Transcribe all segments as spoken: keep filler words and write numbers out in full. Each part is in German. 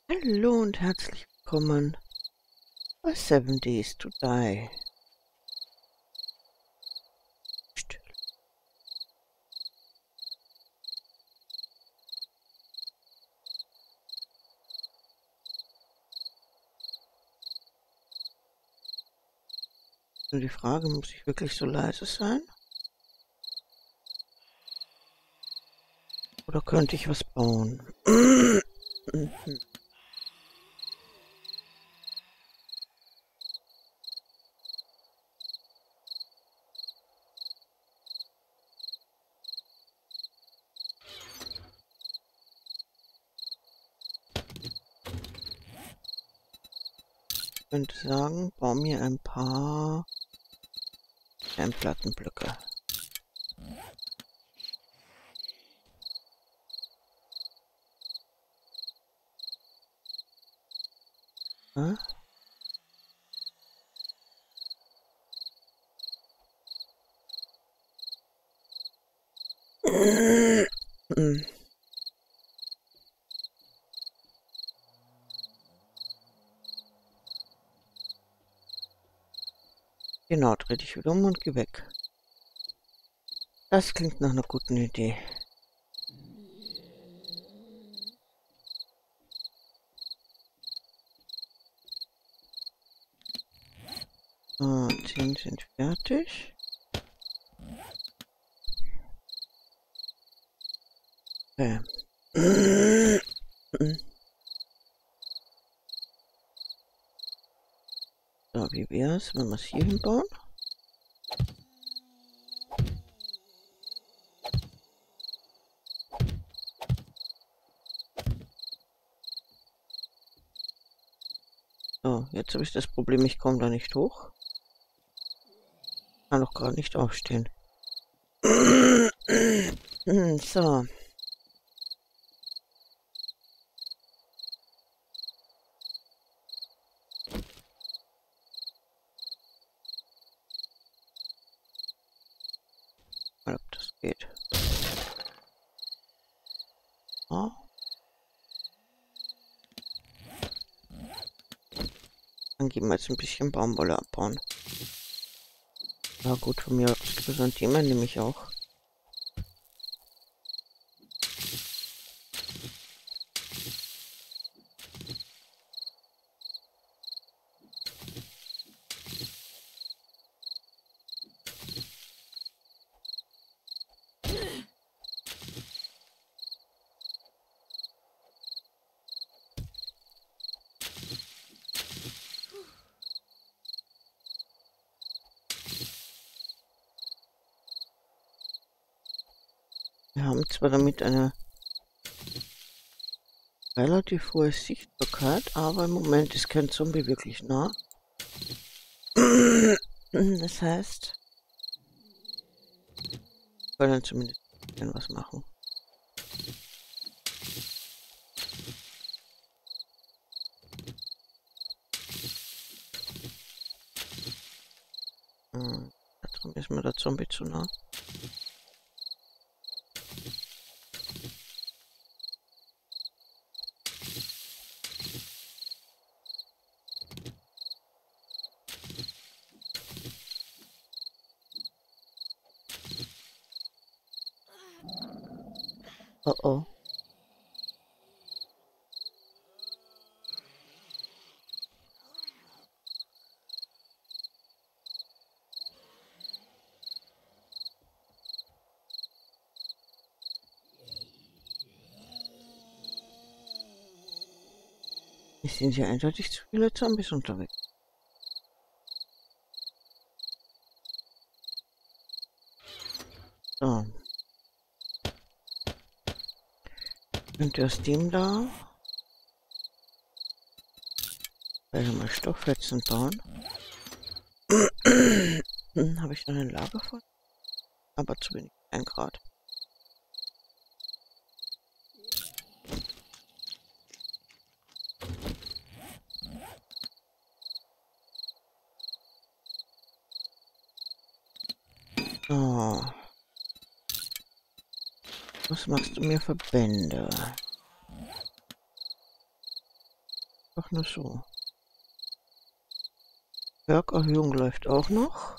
Hallo und herzlich willkommen bei Seven Days to Die. Psst. Nur die Frage, muss ich wirklich so leise sein? Oder könnte ich was bauen? Mhm. Ich könnte sagen, bau mir ein paar Steinplattenblöcke. Ja? Mhm. Genau, dreh dich wieder um und geh weg. Das klingt nach einer guten Idee. So, zehn sind fertig. Okay. So, wie wäre es, wenn wir es hier hinbauen? So, jetzt habe ich das Problem, ich komme da nicht hoch. Kann doch gerade nicht aufstehen. So. Mal, ob das geht. Oh. Dann gehen wir jetzt ein bisschen Baumwolle abbauen. Ja gut, von mir aus gibt es ein Thema, nehme ich auch. Wir haben zwar damit eine relativ hohe Sichtbarkeit, aber im Moment ist kein Zombie wirklich nah. Das heißt, wir können zumindest was machen. Hm, darum ist mir der Zombie zu nah. Oh oh. Es sind hier eindeutig zu viele Zombies unterwegs. So. Und aus dem da werde ich mal Stofffetzen bauen. Hm, habe ich noch ein Lager von? Aber zu wenig. Ein Grad. So. Was machst du mir für Bände? Doch nur so. Bergerhöhung läuft auch noch.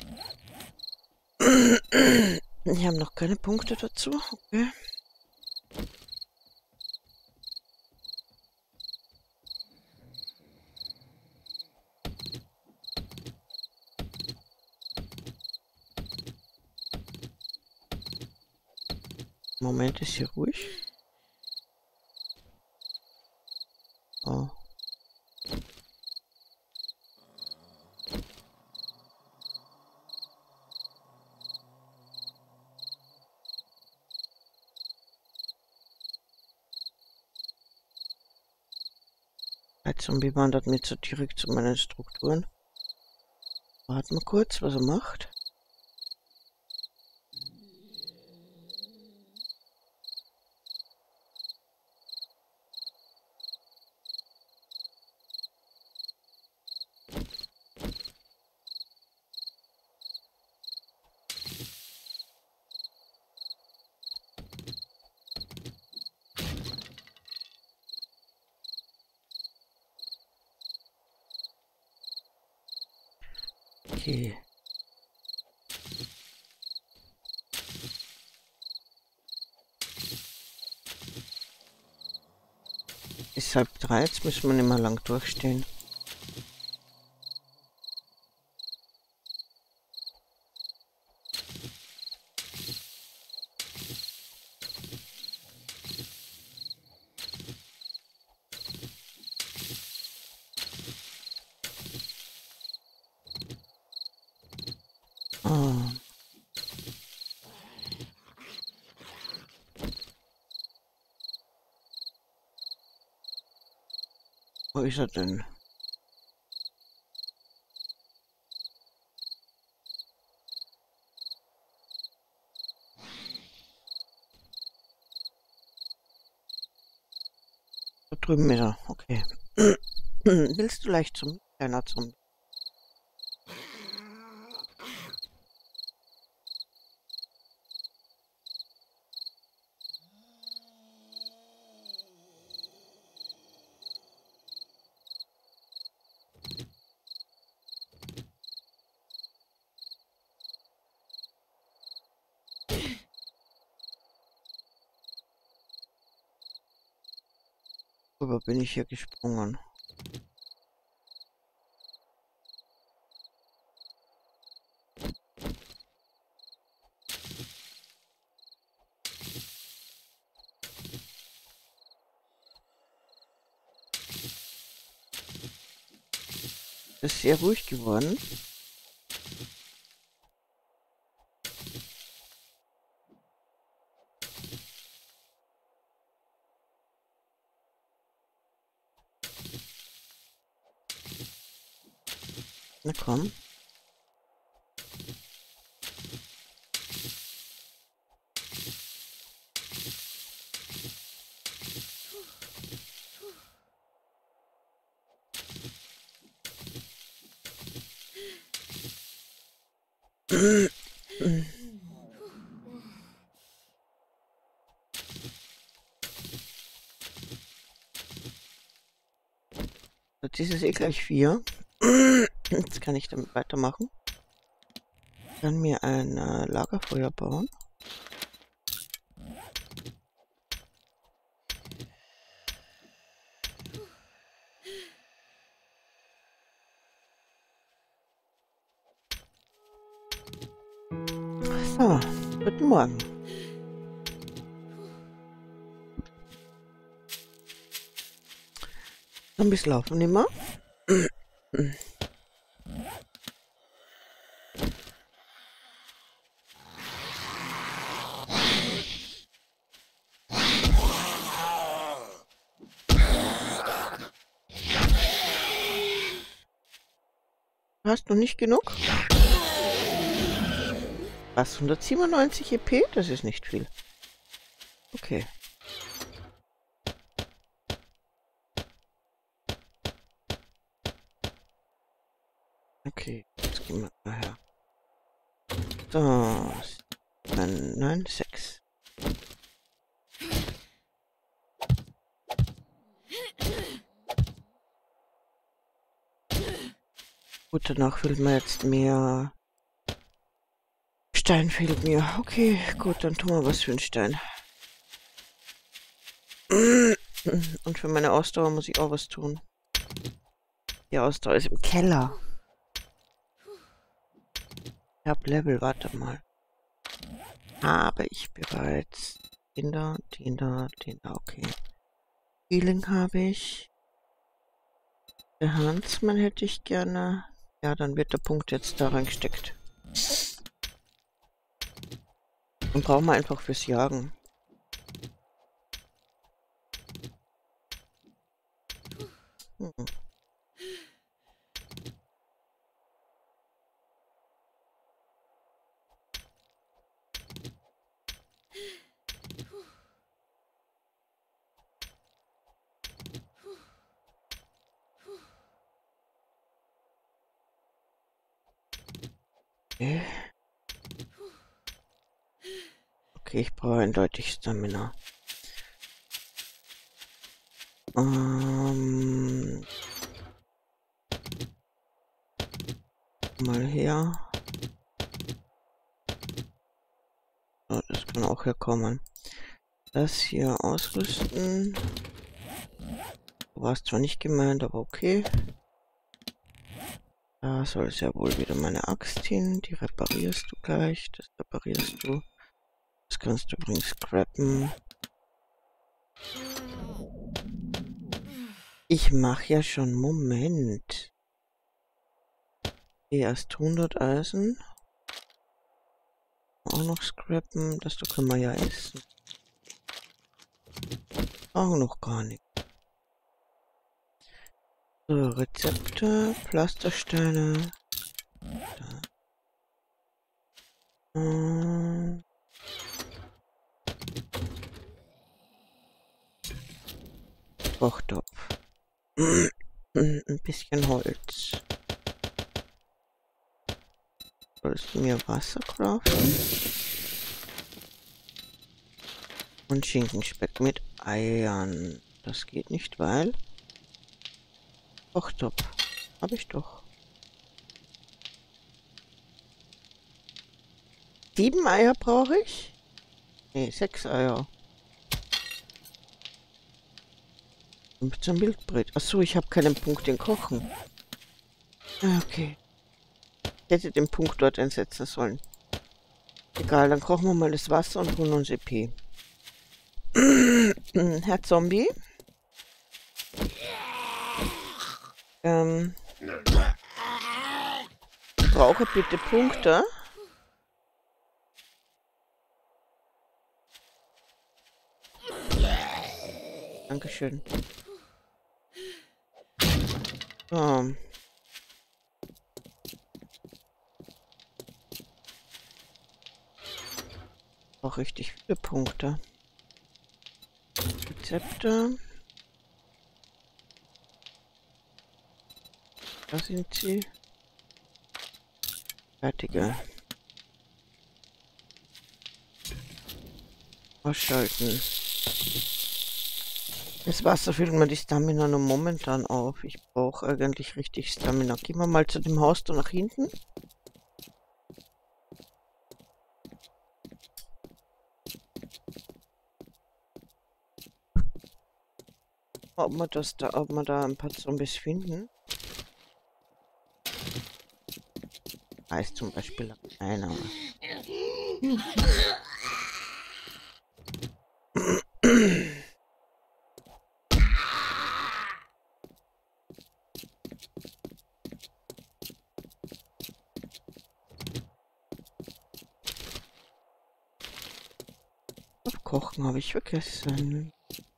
Wir haben noch keine Punkte dazu. Okay. Im Moment ist hier ruhig. Oh. Der Zombie wandert mir so direkt zu meinen Strukturen. Warten wir kurz, was er macht. Okay. Ist halb drei, jetzt müssen wir nicht mehr lang durchstehen. Ah. Wo ist er denn? Da drüben ist er. Okay. Willst du leicht zum kleiner Zombie? Worüber bin ich hier gesprungen? Ist sehr ruhig geworden. Na komm. Jetzt ist es eh gleich vier. Jetzt kann ich damit weitermachen. Dann mir ein äh, Lagerfeuer bauen. So, guten Morgen. Zombies laufen immer. Hast du nicht genug? Was? hundertsiebenundneunzig E P? Das ist nicht viel. Okay. Okay, jetzt gehen wir daher. So. Nein, nein, sechs. Gut, danach fehlt mir jetzt mehr. Stein fehlt mir. Okay, gut, dann tun wir was für einen Stein. Und für meine Ausdauer muss ich auch was tun. Die Ausdauer ist im Keller. Ich hab Level, warte mal. Habe ich bereits. Den da, den da, den da, okay. Healing habe ich. Der Huntsman hätte ich gerne. Ja, dann wird der Punkt jetzt da reingesteckt. Und brauchen wir einfach fürs Jagen. Hm. Okay. Okay, ich brauche eindeutig Stamina. Ähm, mal her. So, das kann auch herkommen. Das hier ausrüsten. Du warst zwar nicht gemeint, aber okay. Da soll es ja wohl wieder meine Axt hin. Die reparierst du gleich. Das reparierst du. Das kannst du übrigens scrappen. Ich mache ja schon. Moment. Erst hundert Eisen. Auch noch scrappen. Das können wir ja essen. Auch noch gar nicht. So, Rezepte, Pflastersteine. Da. Hm. Kochtopf. Ein bisschen Holz. Sollst du mir Wasser craften? Und Schinkenspeck mit Eiern. Das geht nicht, weil... Kochtopf. Habe ich doch. Sieben Eier brauche ich? Nee, sechs Eier. fünfzehn Wildbret. Achso, ich habe keinen Punkt in Kochen. Okay. Ich hätte den Punkt dort einsetzen sollen. Egal, dann kochen wir mal das Wasser und holen uns E P. Herr Zombie. Ähm. Brauche bitte Punkte. Dankeschön. So. Auch richtig viele Punkte. Rezepte. Da sind sie. Fertige. Ausschalten. Das Wasser füllt mir die Stamina nur momentan auf. Ich brauche eigentlich richtig Stamina. Gehen wir mal zu dem Haus da nach hinten. Ob wir das da, ob wir da ein paar Zombies finden. Da ist zum Beispiel einer. Hm. Kochen habe ich vergessen.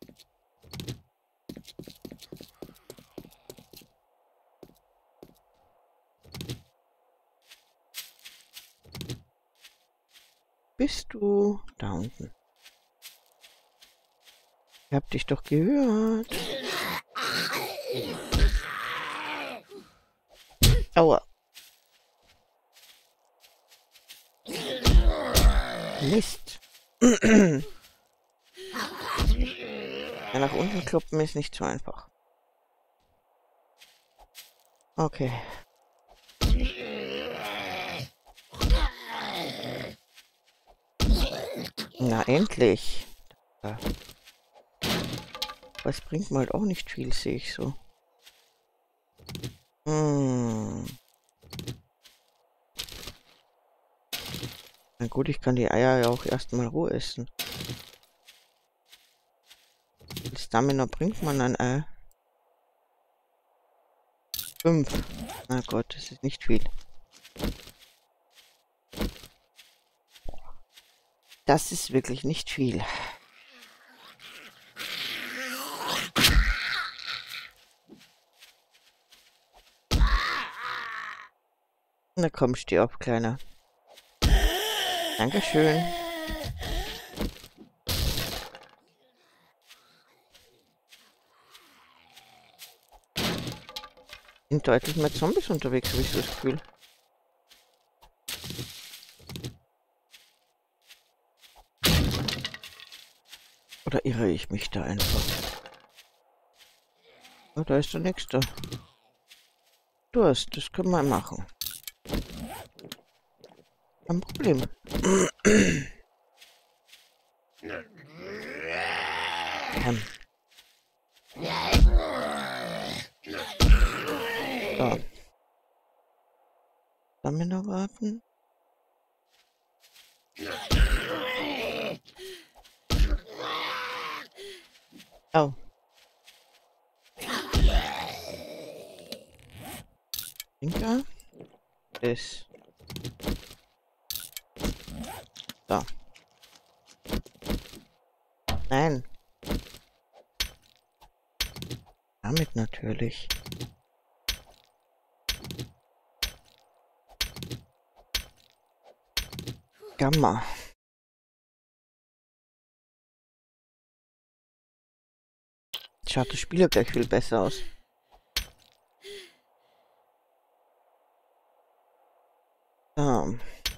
Bist du da unten? Ich hab dich doch gehört. Aua. Mist. Ja, nach unten kloppen ist nicht so einfach. Okay. Na, endlich. Ja. Was bringt mir halt auch nicht viel, sehe ich so. Hm. Na gut, ich kann die Eier ja auch erstmal roh essen. Wie viel Stamina bringt man ein Ei? Fünf. Na Gott, das ist nicht viel. Das ist wirklich nicht viel. Na komm, steh auf, Kleiner. Dankeschön. Sind deutlich mehr Zombies unterwegs, habe ich so das Gefühl. Oder irre ich mich da einfach? Oh, da ist der Nächste. Durst, das können wir machen. Kein Problem. ähm. So. Stamina warten. Oh. Winker. Das. So. Nein. Damit natürlich. Gamma. Schaut das Spiel ja gleich viel besser aus. So.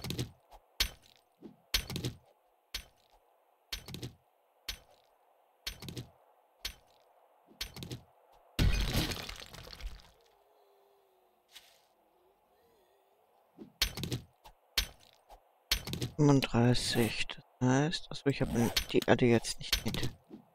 fünfunddreißig. Das heißt, also ich habe die Erde jetzt nicht mit.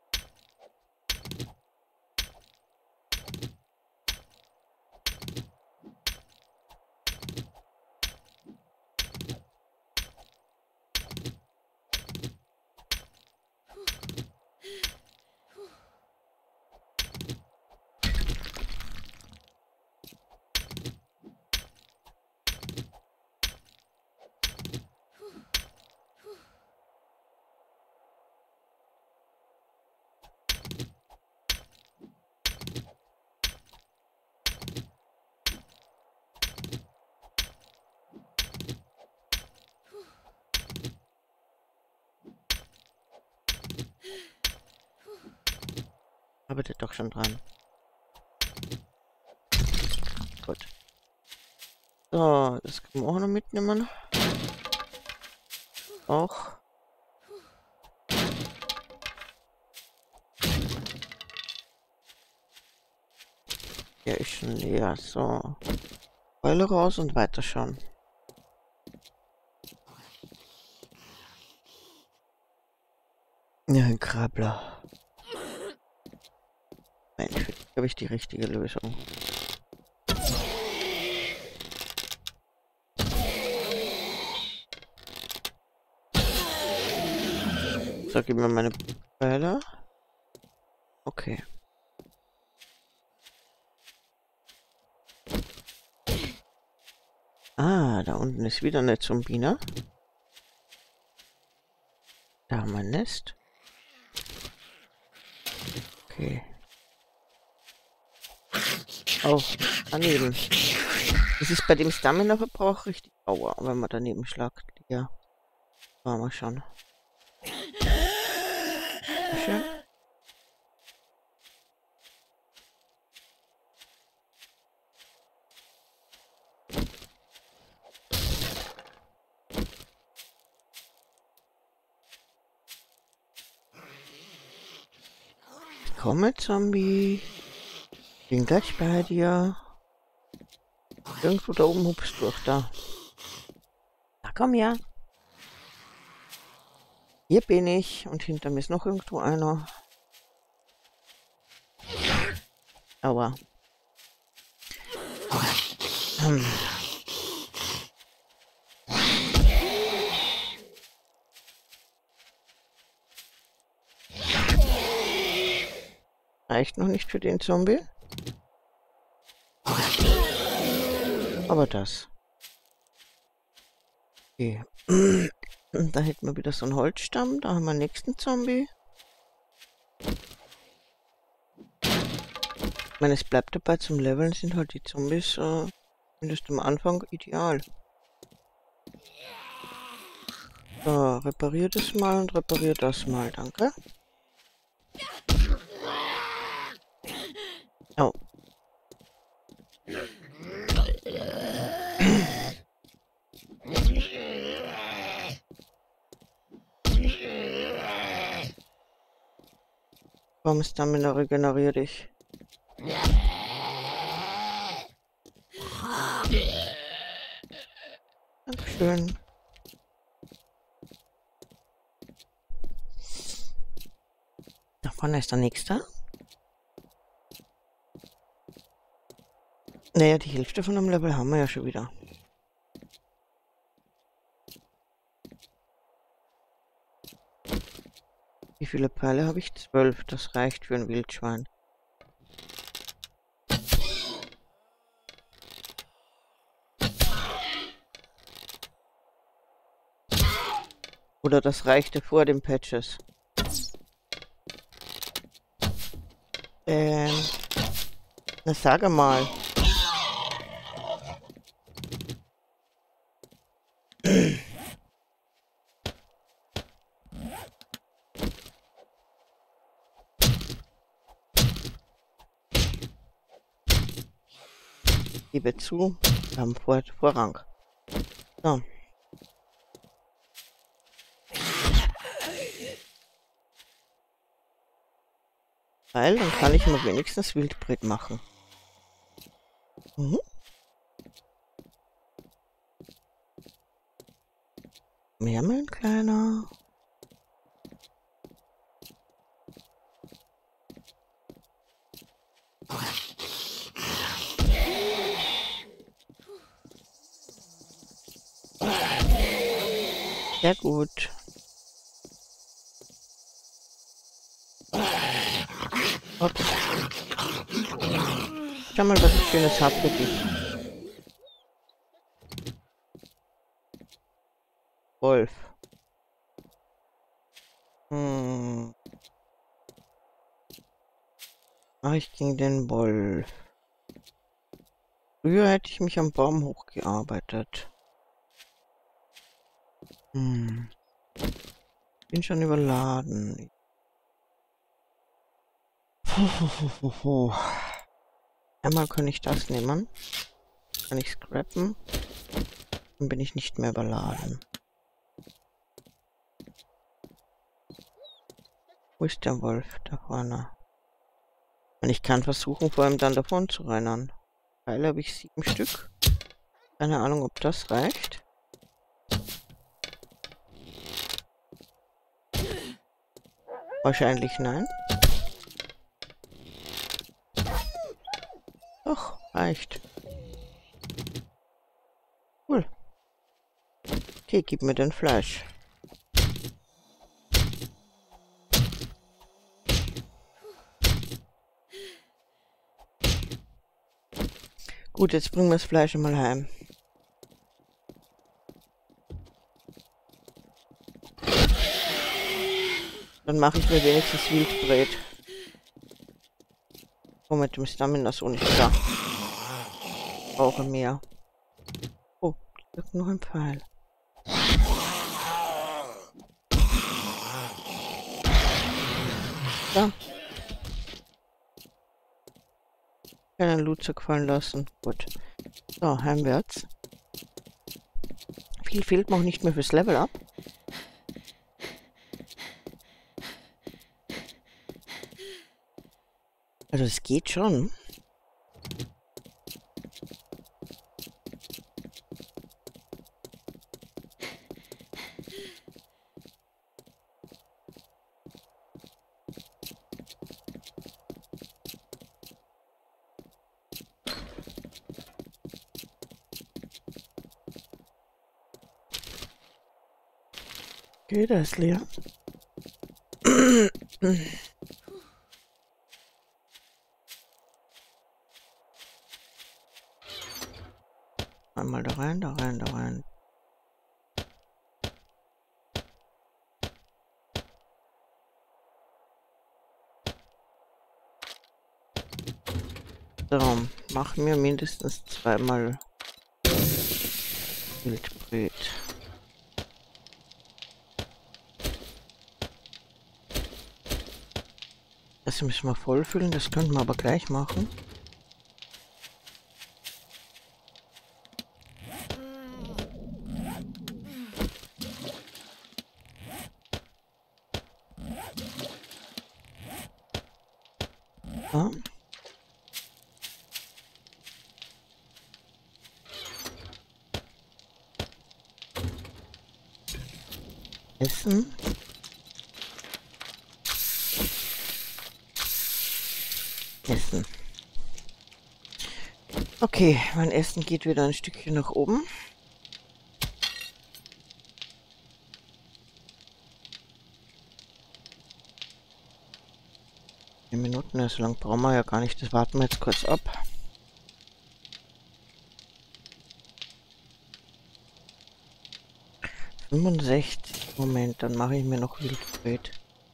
Arbeitet doch schon dran. Gut. So, das können wir auch noch mitnehmen. Auch. Der ist schon leer. So. Keule raus und weiter schauen. Ja, ein Krabbler. Mensch, habe ich die richtige Lösung. So, gib mir meine Pfeile. Okay. Ah, da unten ist wieder eine Zombie, ne? Da haben wir ein Nest. Okay. Oh, daneben. Das ist bei dem Stamina-Verbrauch richtig Aua, wenn man daneben schlagt. Ja. Machen wir schon. Schön. Komme, Zombie. Bin gleich bei dir. Irgendwo da oben hupst du auch da. Na komm her. Hier bin ich und hinter mir ist noch irgendwo einer. Aua. Hm. Reicht noch nicht für den Zombie. Aber das. Okay. Da hätten wir wieder so einen Holzstamm. Da haben wir den nächsten Zombie. Ich meine, es bleibt dabei, zum Leveln sind halt die Zombies, äh, zumindest am Anfang, ideal. So, repariert es mal und repariert das mal, danke. Oh. Komm, Stamina, regenerier dich. Dankeschön. Da vorne ist der nächste. Naja, die Hälfte von dem Level haben wir ja schon wieder. Wie viele Pfeile habe ich? Zwölf. Das reicht für ein Wildschwein. Oder das reichte vor den Patches. Ähm. Na, sage mal. Gebe zu, wir haben vor Vorrang. So. Weil dann kann ich mal wenigstens Wildbret machen. Mhm. Mehr, mein Kleiner. Sehr gut. Ups. Schau mal, was ich Schönes habe für dich. Wolf. Hm. Mach ich gegen den Wolf. Früher hätte ich mich am Baum hochgearbeitet. Hm. Bin schon überladen. Puh. Einmal kann ich das nehmen. Kann ich scrappen. Dann bin ich nicht mehr überladen. Wo ist der Wolf? Da vorne. Und ich kann versuchen, vor allem dann davon zu rennen. Pfeile habe ich sieben Stück. Keine Ahnung, ob das reicht. Wahrscheinlich nein. Doch, reicht. Cool. Okay, gib mir den Fleisch. Gut, jetzt bringen wir das Fleisch mal heim. Dann mache ich mir wenigstens Wildbret. Oh, mit dem Stamina so nicht klar. Brauche mehr. Oh, da ist noch ein Pfeil. Da. Keinen Loot zerfallen lassen. Gut. So, heimwärts. Viel fehlt noch nicht mehr fürs Level up. Also es geht schon. Okay, der ist leer. Einmal da rein, da rein, da rein. So, mach mir mindestens zweimal Wildbret. Das müssen wir vollfüllen, das könnten wir aber gleich machen. Ja. Essen. Essen. Okay, mein Essen geht wieder ein Stückchen nach oben. zehn Minuten, so lange brauchen wir ja gar nicht. Das warten wir jetzt kurz ab. fünfundsechzig. Moment, dann mache ich mir noch Wildbret.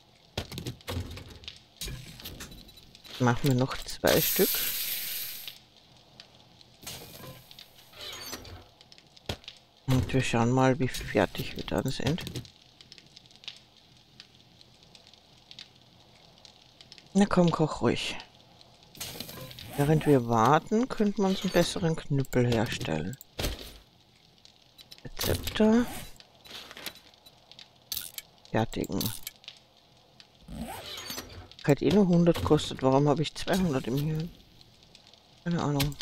Machen wir noch zwei Stück. Und wir schauen mal, wie fertig wir dann sind. Na komm, koch ruhig. Während wir warten, könnten wir uns einen besseren Knüppel herstellen. Rezepte. Fertigen. Hat eh nur hundert kostet. Warum habe ich zweihundert im Hirn? Keine Ahnung.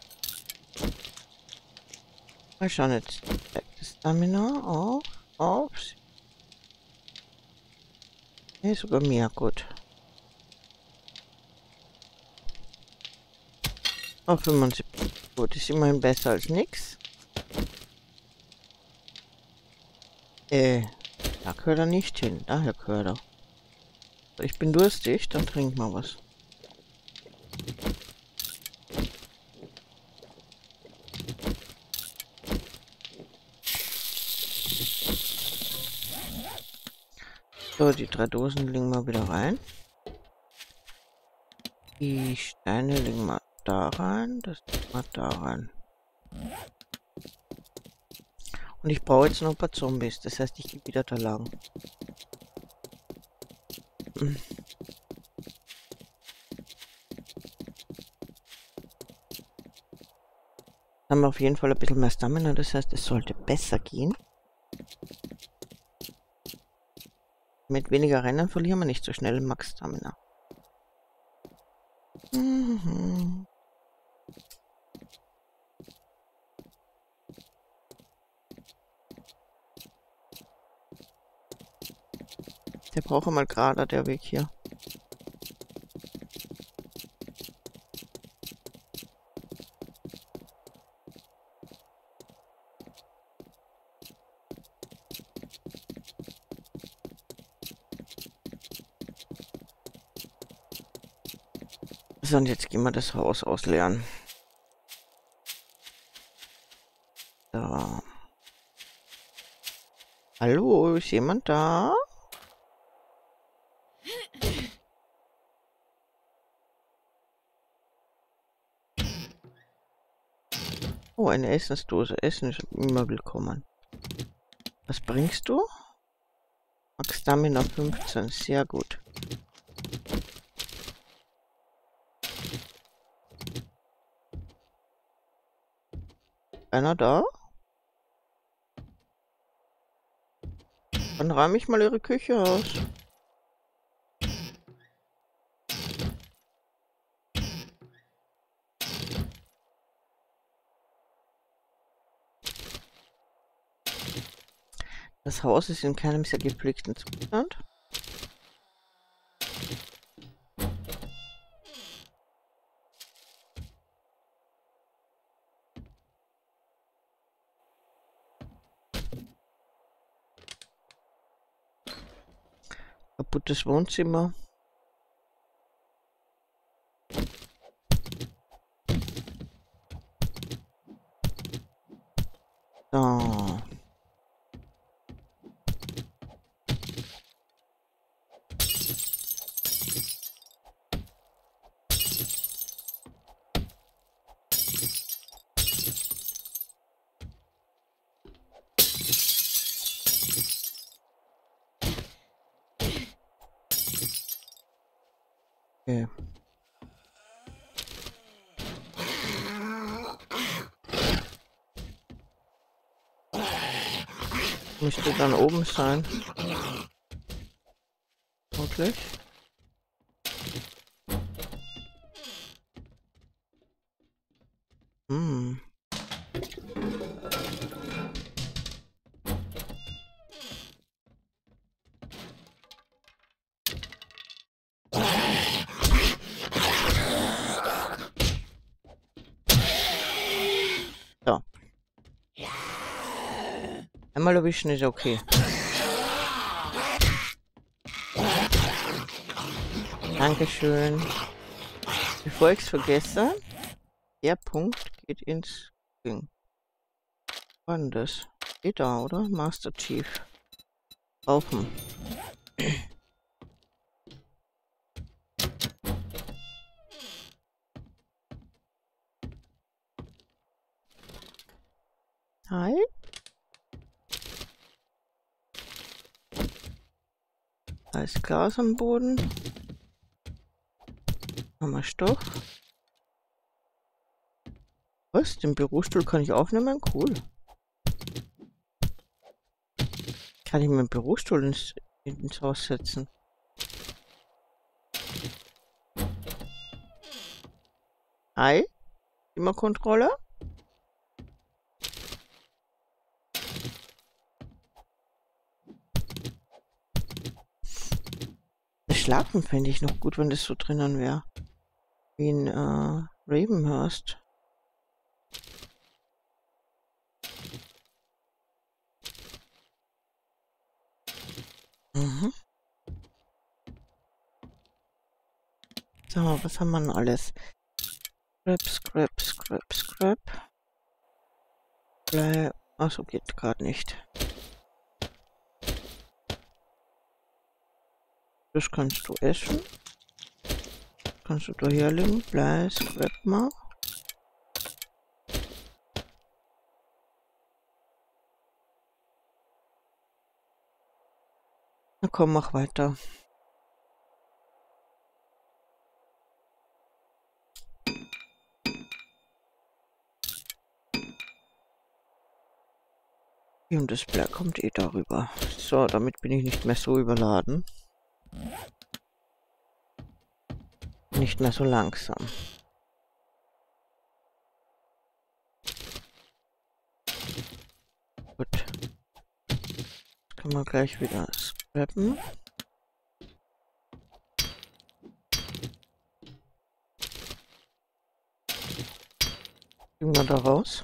Mal schauen jetzt. Das Stamina auf. Auf. Nee, sogar mehr. Gut. Auf fünfundsiebzig. Gut, ist immerhin besser als nix. Äh, da gehört er nicht hin. Daher gehört er. Ich bin durstig, dann trink mal was. So, die drei Dosen legen wir wieder rein. Die Steine legen wir da rein. Das legen wir da rein. Und ich brauche jetzt noch ein paar Zombies. Das heißt, ich gehe wieder da lang. Hm. Haben wir auf jeden Fall ein bisschen mehr Stamina. Das heißt, es sollte besser gehen. Mit weniger Rennen verlieren wir nicht so schnell Max Stamina. Mhm. Der braucht mal gerade der Weg hier. So, und jetzt gehen wir das Haus ausleeren. So. Hallo, ist jemand da? Oh, eine Essensdose. Essen ist immer willkommen. Was bringst du? Max Stamina fünfzehn. Sehr gut. Einer da? Dann räume ich mal ihre Küche aus. Das Haus ist in keinem sehr gepflegten Zustand. kaputtes Wohnzimmer. So. Okay. Müsste dann oben sein. Wirklich? Hm. So. Einmal erwischen ist okay. Dankeschön. Bevor ich es vergesse, der Punkt geht ins Ding. Was war denn das? Geht da, oder? Master Chief. Kaufen. Hi. Da ist Glas am Boden. Nochmal Stoff. Was? Den Bürostuhl kann ich aufnehmen? Cool. Kann ich meinen Bürostuhl ins, ins Haus setzen? Hi? Klimakontrolle? Das Schlafen fände ich noch gut, wenn das so drinnen wäre. Wie in äh, Ravenhurst. Mhm. So, was haben wir denn alles? Scrap, Scrap, Scrap, Scrap. Blei. Achso, geht gerade nicht. Das kannst du essen. Kannst du da herlegen. Blei, Scrap mal. Na komm, mach weiter. Und das Blei kommt eh darüber. So, damit bin ich nicht mehr so überladen. Nicht mehr so langsam. Gut. Das können wir gleich wieder scrappen. Gehen wir da raus.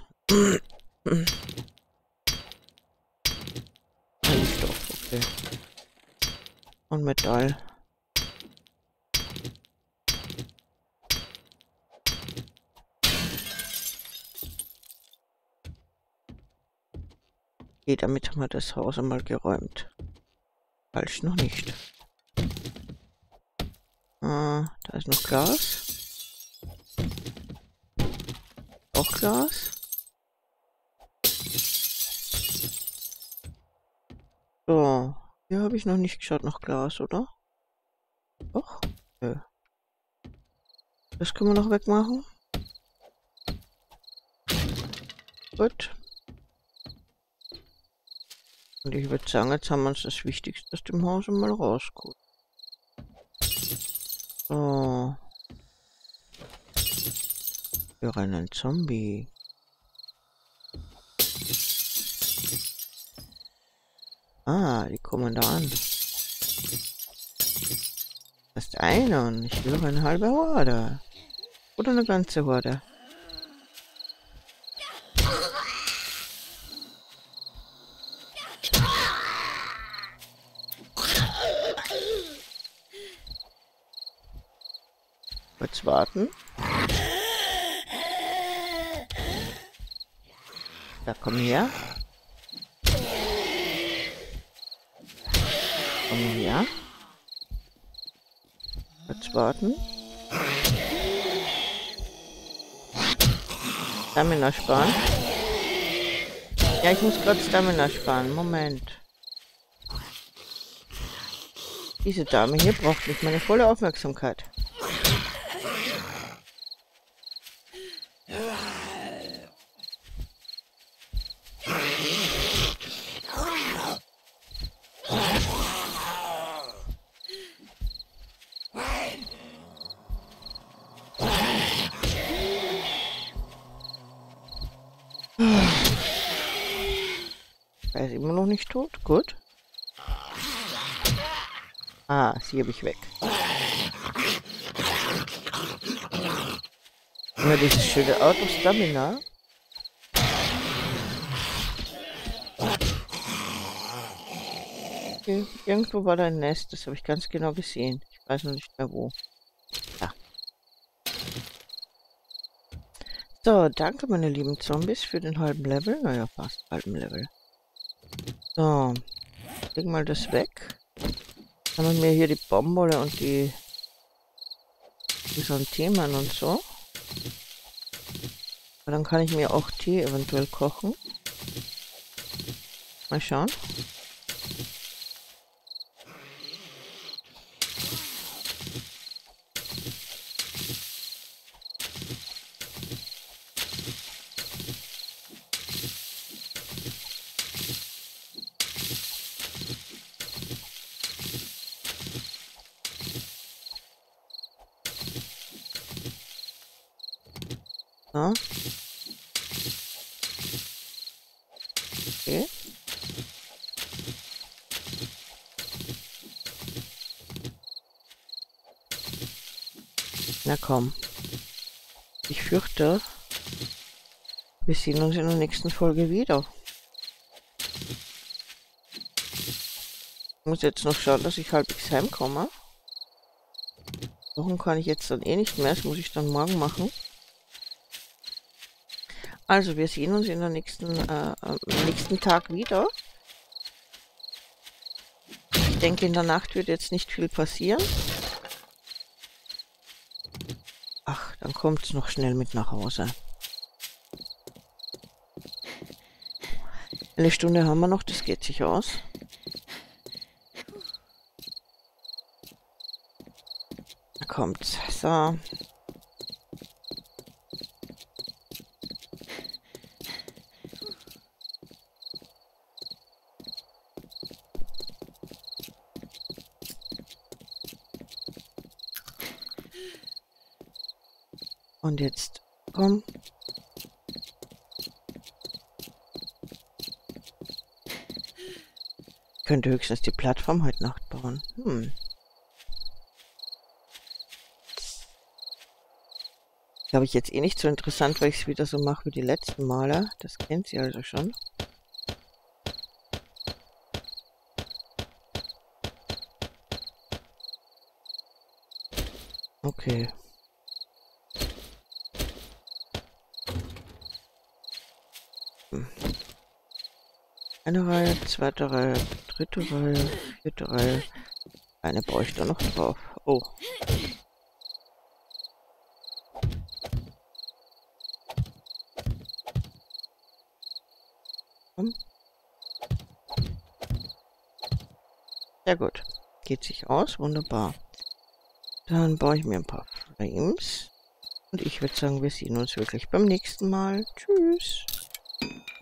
Stoff, okay. Und Metall. Okay, damit haben wir das Haus einmal geräumt. Falsch, noch nicht. Ah, da ist noch Glas. Auch Glas. So, hier habe ich noch nicht geschaut nach Glas, oder? Doch? Nö. Das können wir noch wegmachen. Gut. Und ich würde sagen, jetzt haben wir uns das Wichtigste aus dem Haus mal rausgeholt. So. Wir rennen ein Zombie. Ah, die kommen da an. Das ist einer und ich will noch eine halbe Horde. Oder eine ganze Horde. Kurz warten. Da, komm her. Komm her. Kurz warten. Stamina sparen. Ja, ich muss gerade Stamina sparen. Moment. Diese Dame hier braucht nicht meine volle Aufmerksamkeit. Er ist immer noch nicht tot. Gut. Ah, sie habe ich weg. Ja, dieses schöne Auto-Stamina. Okay, irgendwo war da ein Nest, das habe ich ganz genau gesehen. Ich weiß noch nicht mehr wo. Ja. So, danke meine lieben Zombies für den halben Level. Naja, fast halben Level. So, leg mal das weg. Dann haben wir hier die Baumwolle und die, die so Themen und so. Und dann kann ich mir auch Tee eventuell kochen. Mal schauen. So. Okay. Na komm. Ich fürchte, wir sehen uns in der nächsten Folge wieder. Ich muss jetzt noch schauen, dass ich halbwegs heimkomme. Warum kann ich jetzt dann eh nicht mehr? Das muss ich dann morgen machen. Also, wir sehen uns in der nächsten, äh, am nächsten Tag wieder. Ich denke, in der Nacht wird jetzt nicht viel passieren. Ach, dann kommt es noch schnell mit nach Hause. Eine Stunde haben wir noch, das geht sich aus. Da kommt's. So. Und jetzt, komm. Ich könnte höchstens die Plattform heute Nacht bauen. Hm. Glaube ich jetzt eh nicht so interessant, weil ich es wieder so mache wie die letzten Male. Das kennt sie also schon. Okay. Hm. Eine Reihe, zweite Reihe, dritte Reihe, vierte Reihe. Eine brauche ich da noch drauf. Oh. Hm. Sehr gut. Geht sich aus. Wunderbar. Dann baue ich mir ein paar Frames. Und ich würde sagen, wir sehen uns wirklich beim nächsten Mal. Tschüss.